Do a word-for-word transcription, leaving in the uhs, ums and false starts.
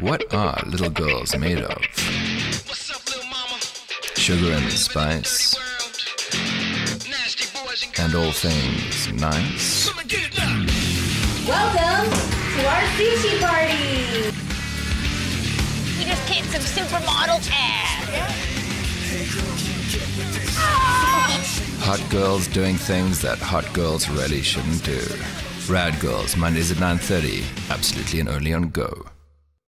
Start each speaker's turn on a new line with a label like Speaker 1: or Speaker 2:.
Speaker 1: What are little girls made of? Sugar and spice, and all things nice.
Speaker 2: Welcome to our sushi party!
Speaker 3: We just kicked some supermodel ass.
Speaker 1: Hot girls doing things that hot girls really shouldn't do. Rad Girls, Mondays at nine thirty, absolutely and only on Go.